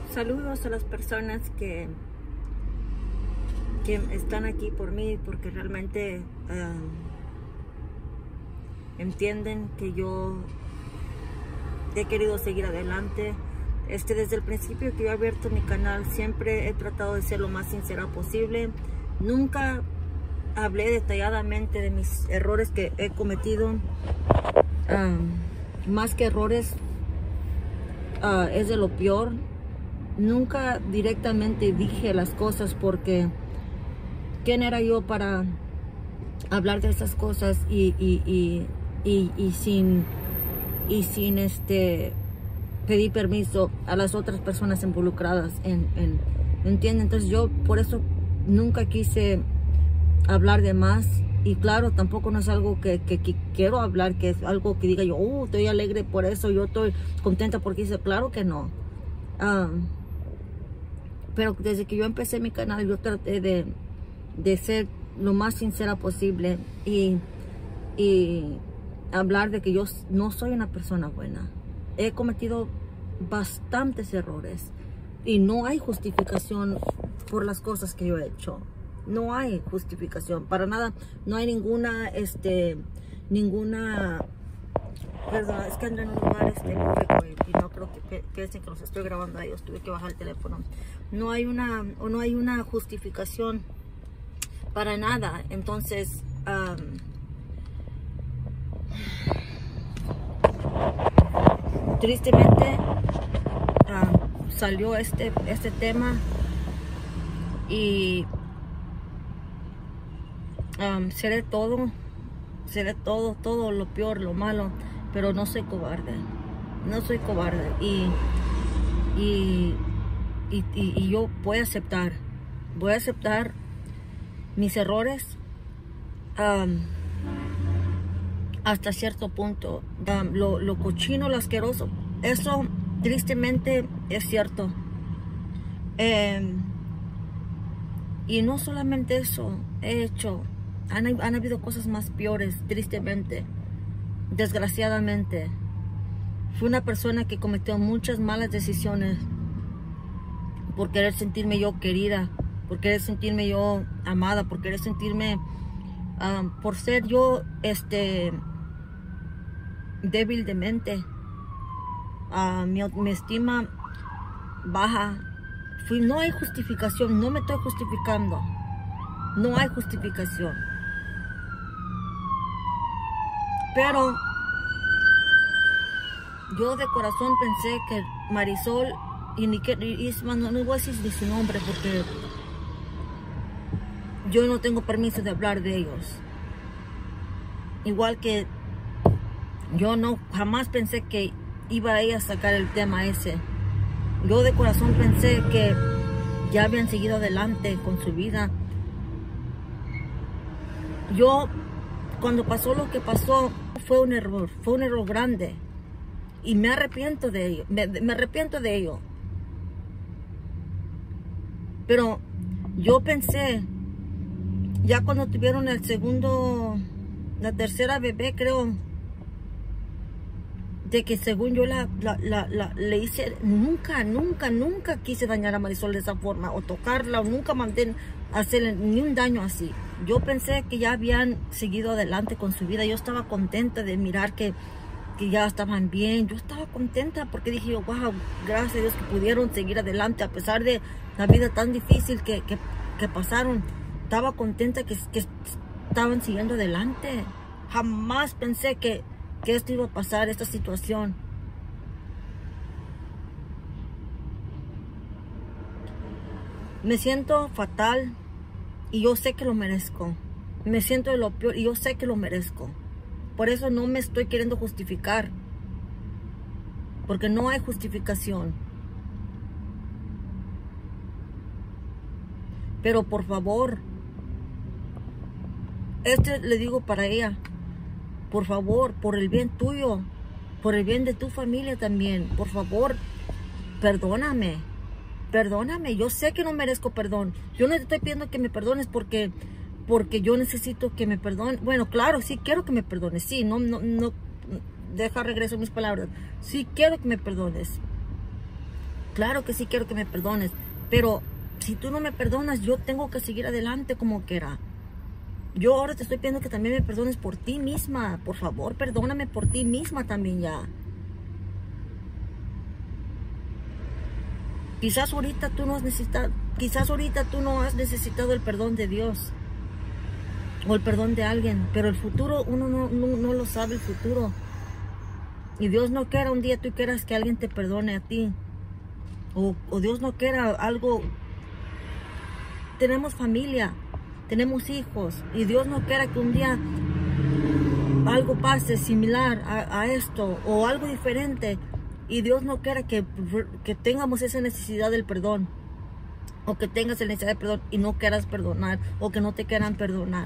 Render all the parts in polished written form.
Saludos a las personas que están aquí por mí, porque realmente entienden que yo he querido seguir adelante. Desde el principio que yo he abierto mi canal, siempre he tratado de ser lo más sincera posible. Nunca hablé detalladamente de mis errores que he cometido. Más que errores, es de lo peor. Nunca directamente dije las cosas, porque ¿quién era yo para hablar de esas cosas y sin pedir permiso a las otras personas involucradas ¿entienden? Entonces yo por eso nunca quise hablar de más. Y claro, tampoco no es algo que quiero hablar, que es algo que diga yo, estoy alegre por eso, yo estoy contenta porque hice. Claro que no. Pero desde que yo empecé mi canal, yo traté de ser lo más sincera posible y hablar de que yo no soy una persona buena. He cometido bastantes errores y no hay justificación por las cosas que yo he hecho. No hay justificación para nada. No hay ninguna, perdón, es que ando en un lugar público y no creo que piensen que los estoy grabando a ellos. Tuve que bajar el teléfono. No hay una justificación para nada. Entonces, tristemente salió este tema y seré todo lo peor, lo malo, pero no soy cobarde. No soy cobarde y yo voy a aceptar mis errores hasta cierto punto. Lo cochino, lo asqueroso, eso tristemente es cierto. Y no solamente eso he hecho, han habido cosas más peores, tristemente, desgraciadamente. Fui una persona que cometió muchas malas decisiones por querer sentirme yo querida, por querer sentirme yo amada, por querer sentirme, por ser yo débil de mente, mi estima baja. No hay justificación, no me estoy justificando, no hay justificación. Pero yo de corazón pensé que Marisol no voy a decir ni su nombre porque yo no tengo permiso de hablar de ellos. Igual que yo jamás pensé que iba a ella a sacar el tema ese. Yo de corazón pensé que ya habían seguido adelante con su vida. Cuando pasó lo que pasó, fue un error grande. Y me arrepiento de ello, me arrepiento de ello. Pero yo pensé, ya cuando tuvieron la tercera bebé, creo, de que según yo le hice, nunca quise dañar a Marisol de esa forma, o tocarla, o nunca mandé hacerle ni un daño así. Yo pensé que ya habían seguido adelante con su vida. Yo estaba contenta de mirar que ya estaban bien. Yo estaba contenta porque dije, wow, gracias a Dios que pudieron seguir adelante a pesar de la vida tan difícil que pasaron. Estaba contenta que estaban siguiendo adelante. Jamás pensé que esto iba a pasar, esta situación. Me siento fatal y yo sé que lo merezco. Me siento de lo peor y yo sé que lo merezco. Por eso no me estoy queriendo justificar, porque no hay justificación. Pero por favor, le digo para ella, por favor, por el bien tuyo, por el bien de tu familia también, por favor, perdóname. Yo sé que no merezco perdón. Yo no te estoy pidiendo que me perdones porque yo necesito que me perdones. Bueno, claro, sí quiero que me perdones. Sí, no, deja regreso mis palabras. Sí quiero que me perdones. Claro que sí quiero que me perdones, pero si tú no me perdonas, yo tengo que seguir adelante como quiera. Yo ahora te estoy pidiendo que también me perdones por ti misma. Por favor, perdóname por ti misma también ya. Quizás ahorita tú no has necesitado el perdón de Dios o el perdón de alguien, pero el futuro uno no lo sabe, el futuro. Y Dios no quiera un día tú quieras que alguien te perdone a ti, o Dios no quiera algo. Tenemos familia, tenemos hijos, y Dios no quiera que un día algo pase similar a esto o algo diferente. Y Dios no quiera que tengamos esa necesidad del perdón, o que tengas la necesidad de perdón y no quieras perdonar, o que no te quieran perdonar.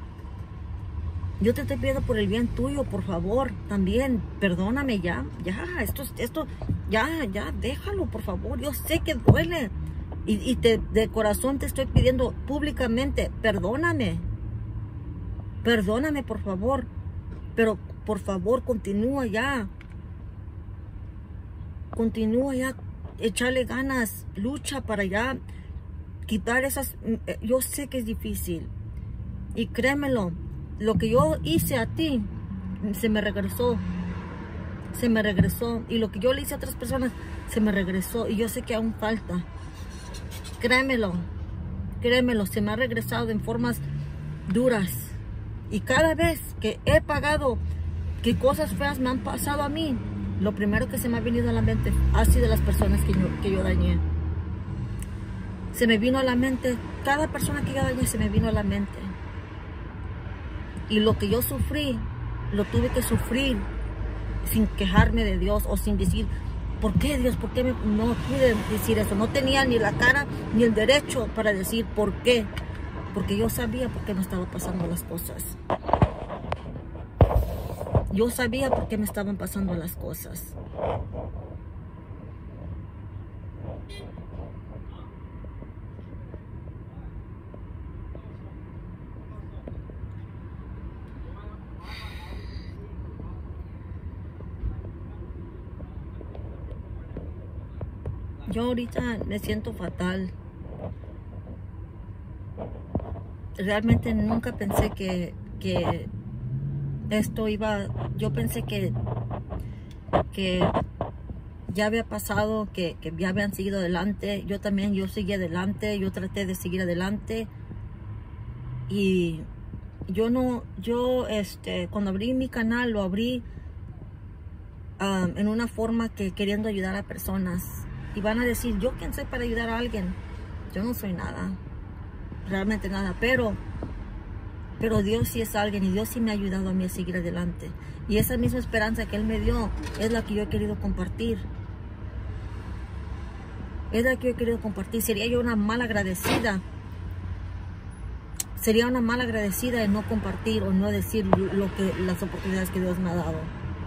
Yo te estoy pidiendo por el bien tuyo, por favor, también perdóname ya, esto, ya, déjalo, por favor. Yo sé que duele y de corazón te estoy pidiendo públicamente, perdóname, por favor, pero por favor continúa ya, echarle ganas, lucha para ya quitar esas. Yo sé que es difícil y créemelo, lo que yo hice a ti se me regresó, y lo que yo le hice a otras personas se me regresó, y yo sé que aún falta. Créemelo, se me ha regresado en formas duras, y cada vez que he pagado, que cosas feas me han pasado a mí, lo primero que se me ha venido a la mente ha sido las personas que yo dañé. Se me vino a la mente, cada persona que yo dañé se me vino a la mente. Y lo que yo sufrí, lo tuve que sufrir sin quejarme de Dios o sin decir, ¿por qué Dios? ¿Por qué no pude decir eso? No tenía ni la cara ni el derecho para decir por qué. Porque yo sabía por qué me estaban pasando las cosas. Yo sabía por qué me estaban pasando las cosas. Yo ahorita me siento fatal. Realmente nunca pensé que esto iba. Yo pensé que ya había pasado, que ya habían seguido adelante. Yo seguí adelante, yo traté de seguir adelante. Y cuando abrí mi canal, lo abrí en una forma que queriendo ayudar a personas. Y van a decir, ¿yo quién soy para ayudar a alguien? Yo no soy nada, realmente nada, pero Dios sí es alguien, y Dios sí me ha ayudado a mí a seguir adelante. Y esa misma esperanza que Él me dio es la que yo he querido compartir. Sería yo una mal agradecida. Sería una mal agradecida de no compartir o no decir las oportunidades que Dios me ha dado.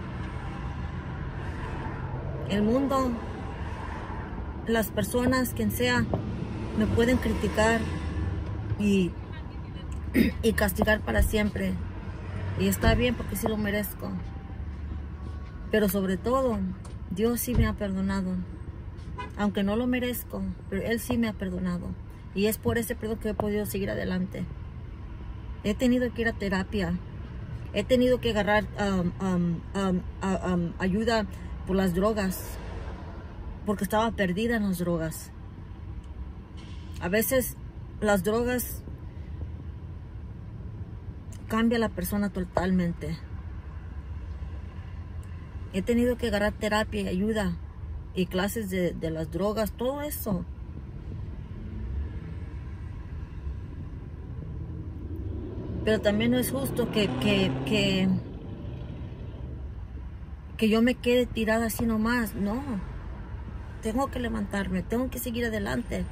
El mundo, las personas, quien sea, me pueden criticar y castigar para siempre. Y está bien, porque sí lo merezco. Pero sobre todo, Dios sí me ha perdonado. Aunque no lo merezco, pero Él sí me ha perdonado. Y es por ese perdón que he podido seguir adelante. He tenido que ir a terapia. He tenido que agarrar ayuda por las drogas, porque estaba perdida en las drogas. A veces las drogas cambian a la persona totalmente. He tenido que agarrar terapia y ayuda y clases de las drogas, todo eso. Pero también no es justo que yo me quede tirada así nomás. No, tengo que levantarme, tengo que seguir adelante.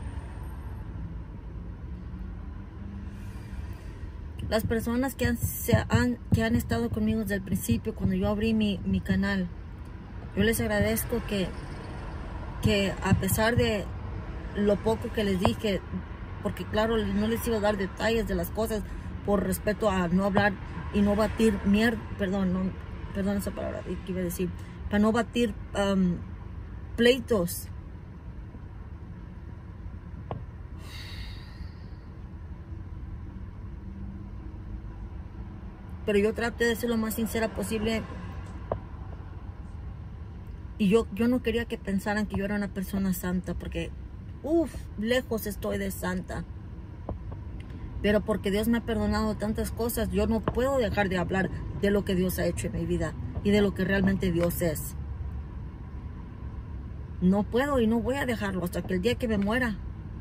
Las personas que han estado conmigo desde el principio, cuando yo abrí mi canal, yo les agradezco que a pesar de lo poco que les dije, porque claro, no les iba a dar detalles de las cosas por respeto a no hablar y no batir perdón esa palabra que iba a decir, para no batir pleitos pero yo traté de ser lo más sincera posible. Y yo no quería que pensaran que yo era una persona santa, porque, lejos estoy de santa. Pero porque Dios me ha perdonado tantas cosas, yo no puedo dejar de hablar de lo que Dios ha hecho en mi vida y de lo que realmente Dios es. No puedo y no voy a dejarlo hasta que el día que me muera.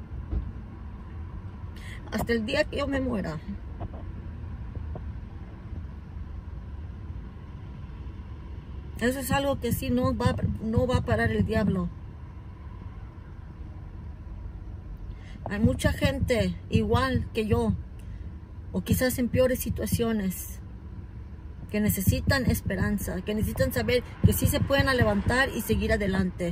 Hasta el día que yo me muera. Eso es algo que sí no va a parar el diablo. Hay mucha gente igual que yo, o quizás en peores situaciones, que necesitan esperanza, que necesitan saber que sí se pueden levantar y seguir adelante.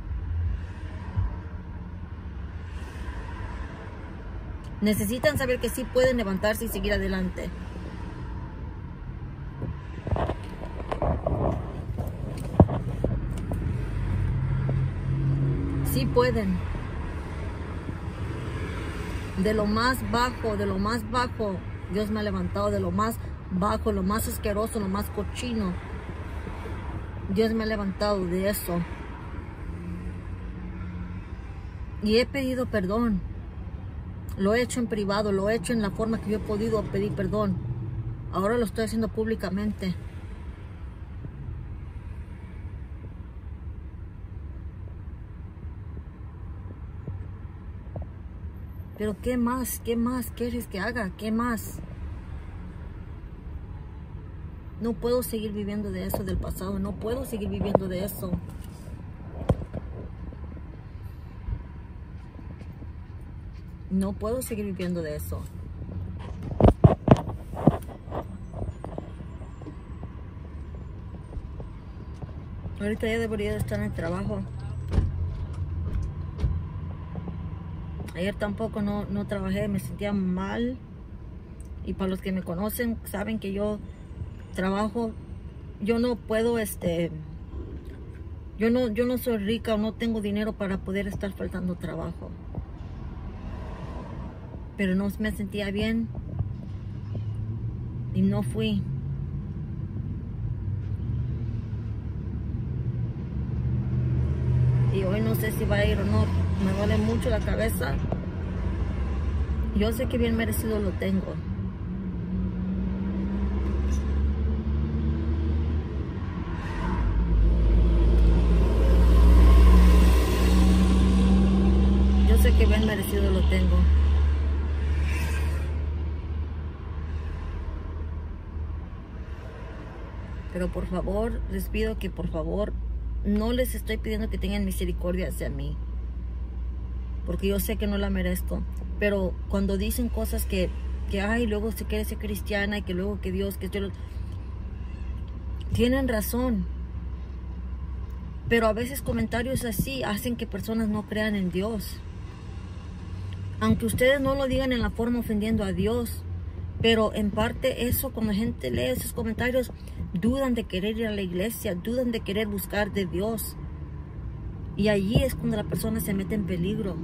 Necesitan saber que sí pueden levantarse y seguir adelante. Sí pueden. De lo más bajo, Dios me ha levantado. De lo más bajo, lo más asqueroso, lo más cochino, Dios me ha levantado de eso. Y he pedido perdón. Lo he hecho en privado, lo he hecho en la forma que yo he podido pedir perdón. Ahora lo estoy haciendo públicamente. Pero ¿qué más? ¿Qué más quieres que haga? ¿Qué más? No puedo seguir viviendo de eso del pasado. No puedo seguir viviendo de eso. No puedo seguir viviendo de eso. Ahorita ya debería de estar en el trabajo. Ayer tampoco no trabajé, me sentía mal. Y para los que me conocen, saben que yo trabajo. Yo no puedo, yo no soy rica o no tengo dinero para poder estar faltando trabajo. Pero no me sentía bien y no fui. Y hoy no sé si va a ir o no. Me duele mucho la cabeza. Yo sé que bien merecido lo tengo. Yo sé que bien merecido lo tengo. Pero por favor, les pido que por favor, no les estoy pidiendo que tengan misericordia hacia mí. Porque yo sé que no la merezco. Pero cuando dicen cosas que ay, luego se quiere ser cristiana y que luego que Dios, tienen razón. Pero a veces comentarios así hacen que personas no crean en Dios. Aunque ustedes no lo digan en la forma ofendiendo a Dios. Pero en parte eso, cuando la gente lee esos comentarios, dudan de querer ir a la iglesia, dudan de querer buscar de Dios. Y allí es cuando la persona se mete en peligro.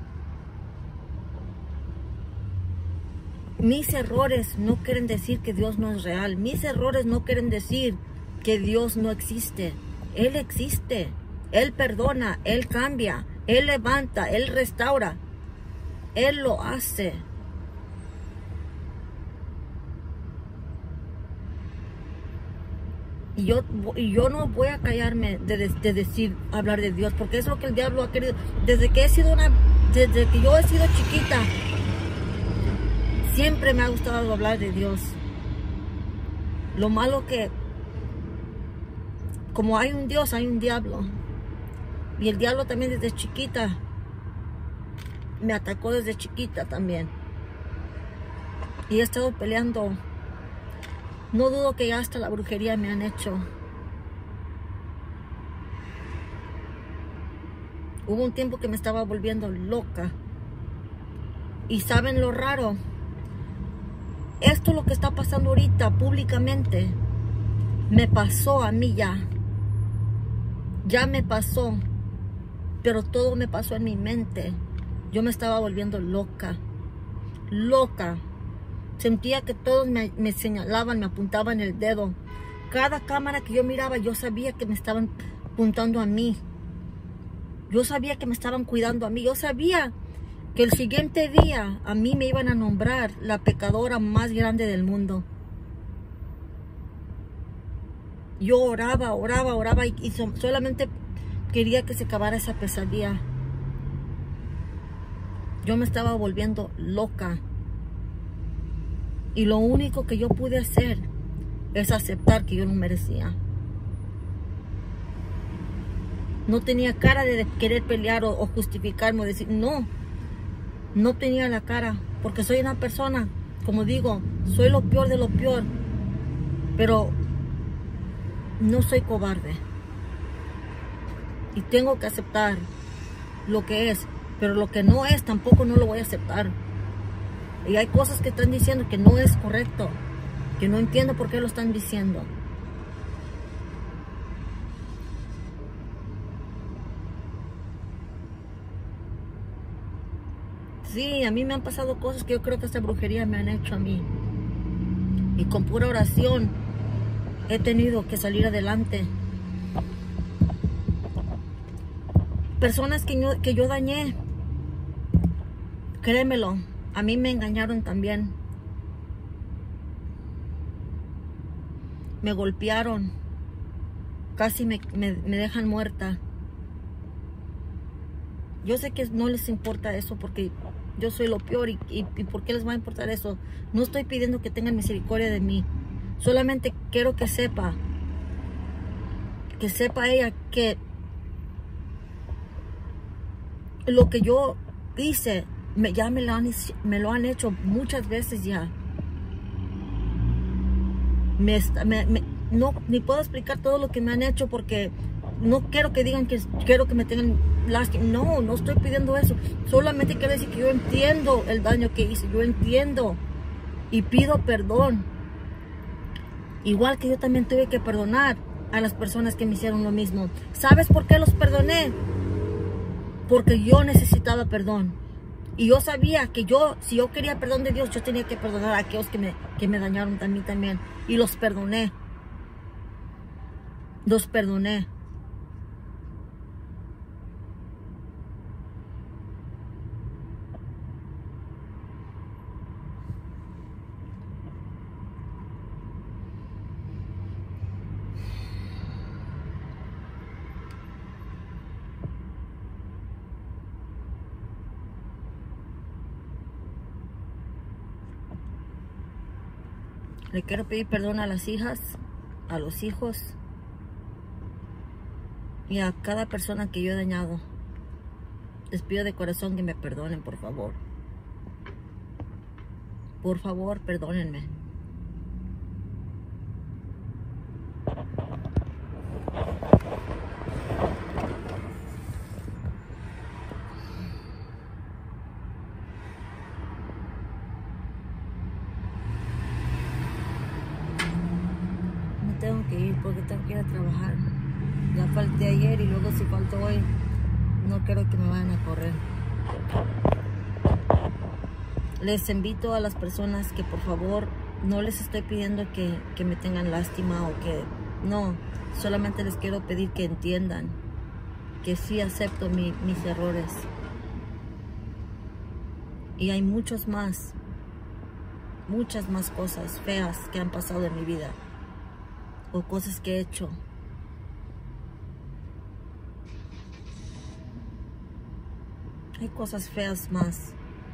Mis errores no quieren decir que Dios no es real. Mis errores no quieren decir que Dios no existe. Él existe. Él perdona, Él cambia, Él levanta, Él restaura. Él lo hace. Y yo no voy a callarme de decir, hablar de Dios, porque es lo que el diablo ha querido. Desde que yo he sido chiquita, siempre me ha gustado hablar de Dios. Lo malo que, como hay un Dios, hay un diablo. Y el diablo también desde chiquita, me atacó desde chiquita también. Y he estado peleando. No dudo que ya hasta la brujería me han hecho. Hubo un tiempo que me estaba volviendo loca. Y ¿saben lo raro? Esto lo que está pasando ahorita públicamente me pasó a mí ya. Ya me pasó. Pero todo me pasó en mi mente. Yo me estaba volviendo loca. Loca. Sentía que todos me señalaban, me apuntaban el dedo. Cada cámara que yo miraba, yo sabía que me estaban apuntando a mí. Yo sabía que me estaban cuidando a mí. Yo sabía que el siguiente día a mí me iban a nombrar la pecadora más grande del mundo. Yo oraba y solamente quería que se acabara esa pesadilla. Yo me estaba volviendo loca. Y lo único que yo pude hacer es aceptar que yo no merecía. No tenía cara de querer pelear o justificarme o decir no. No tenía la cara, porque soy una persona, como digo, soy lo peor de lo peor. Pero no soy cobarde. Y tengo que aceptar lo que es, pero lo que no es tampoco no lo voy a aceptar. Y hay cosas que están diciendo que no es correcto, que no entiendo por qué lo están diciendo. Sí, a mí me han pasado cosas que yo creo que esta brujería me han hecho a mí. Y con pura oración he tenido que salir adelante. Personas que yo dañé, créemelo, a mí me engañaron también. Me golpearon. Casi me dejan muerta. Yo sé que no les importa eso porque yo soy lo peor. ¿Y por qué les va a importar eso? No estoy pidiendo que tengan misericordia de mí. Solamente quiero que sepa ella que lo que yo hice, ya me lo han hecho muchas veces ya. No, ni puedo explicar todo lo que me han hecho porque no quiero que digan que quiero que me tengan lástima. No estoy pidiendo eso. Solamente quiero decir que yo entiendo el daño que hice. Yo entiendo y pido perdón. Igual que yo también tuve que perdonar a las personas que me hicieron lo mismo. ¿Sabes por qué los perdoné? Porque yo necesitaba perdón. Y yo sabía que si yo quería perdón de Dios, yo tenía que perdonar a aquellos que me dañaron a mí también. Y los perdoné. Los perdoné. Le quiero pedir perdón a las hijas, a los hijos y a cada persona que yo he dañado. Les pido de corazón que me perdonen, por favor. Por favor, perdónenme. Tengo que ir porque tengo que ir a trabajar. Ya falté ayer y luego si falto hoy, no quiero que me vayan a correr. Les invito a las personas que por favor no les estoy pidiendo que me tengan lástima o que no, solamente les quiero pedir que entiendan que sí acepto mis errores. Y hay muchas más cosas feas que han pasado en mi vida. O cosas que he hecho. Hay cosas feas más.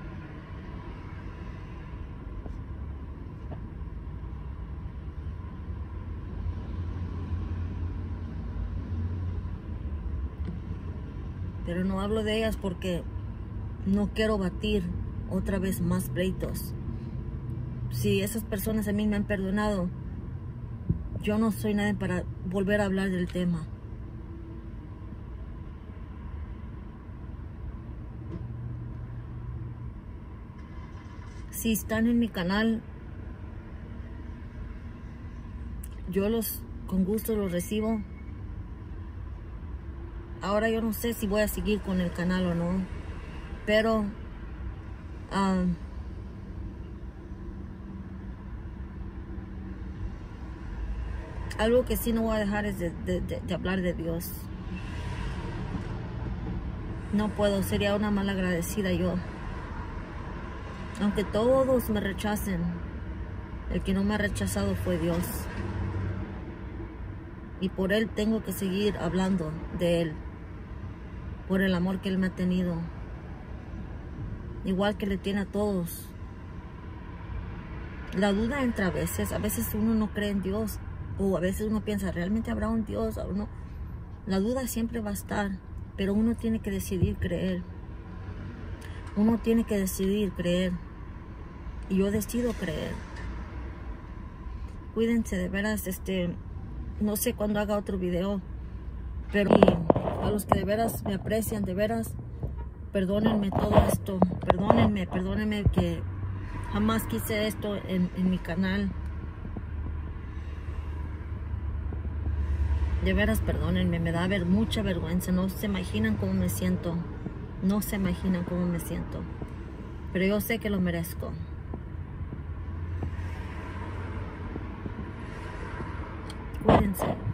Pero no hablo de ellas porque no quiero batir otra vez más pleitos. Si esas personas a mí me han perdonado, yo no soy nadie para volver a hablar del tema. Si están en mi canal, yo con gusto los recibo. Ahora yo no sé si voy a seguir con el canal o no, pero Algo que sí no voy a dejar es de hablar de Dios. No puedo, sería una mal agradecida yo. Aunque todos me rechacen, el que no me ha rechazado fue Dios. Y por Él tengo que seguir hablando de Él. Por el amor que Él me ha tenido. Igual que le tiene a todos. La duda entra a veces uno no cree en Dios. O a veces uno piensa, ¿realmente habrá un Dios? O no. La duda siempre va a estar. Pero uno tiene que decidir creer. Uno tiene que decidir creer. Y yo decido creer. Cuídense, de veras, no sé cuándo haga otro video. Pero a los que de veras me aprecian, de veras, perdónenme todo esto. Perdónenme que jamás quise esto en mi canal. De veras, perdónenme, me da mucha vergüenza. No se imaginan cómo me siento. No se imaginan cómo me siento. Pero yo sé que lo merezco. Cuídense.